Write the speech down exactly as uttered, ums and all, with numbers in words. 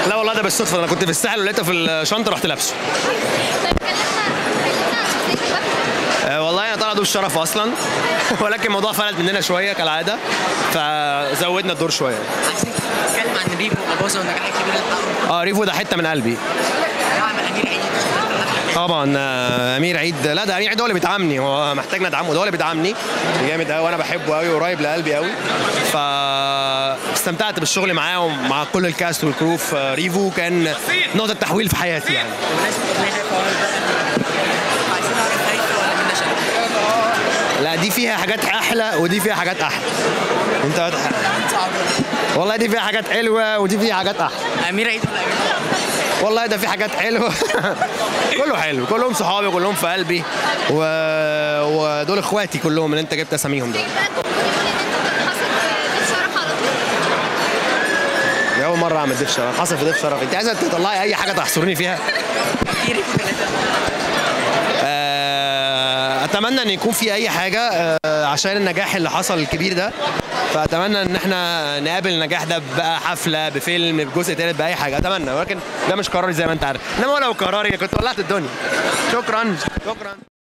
لا والله ده بالصدفه، انا كنت في الساحل ولقيته في الشنطه رحت لابسه. طيب كلمنا كلمنا عن شخصيه الوفد. أه والله انا طالع دور الشرف اصلا ولكن الموضوع فلت مننا شويه كالعاده فزودنا الدور شويه. عايزين نتكلم عن ريفو واباظه والنجاح الكبير اللي حققه. اه ريفو ده حته من قلبي. دعم امير عيد. طبعا آه، امير عيد، لا ده امير عيد هو اللي بيدعمني، هو محتاج ندعمه، ده هو اللي بيدعمني جامد قوي وانا بحبه قوي وقريب لقلبي قوي. فاستمتعت بالشغل معاه ومع كل الكاست والكرو في ريفو، كان نقطه تحويل في حياتي يعني. بمناسبه اغنيه هيفا عايزين نعرف هيفا ولا منى شلبي؟ لا دي فيها حاجات احلى ودي فيها حاجات احلى. انت والله دي فيها حاجات حلوه ودي فيها حاجات احلى. امير عيد ولا امير عيد؟ والله ده في حاجات حلوه كله حلو، كلهم صحابي كلهم في قلبي و... ودول اخواتي كلهم اللي انت جبت اساميهم دول. دي اول مره اعمل ضيف شرف، حصل في ضيف شرف. انت عايزه تطلعي اي حاجه تحصروني فيها؟ اتمنى ان يكون في اي حاجه عشان النجاح اللي حصل الكبير ده، فاتمنى ان احنا نقابل النجاح ده بقى حفله بفيلم بجزء ثالث باي حاجه، اتمنى، ولكن ده مش قراري زي ما انت عارف، انما لو قراري كنت ولعت الدنيا. شكرا شكرا.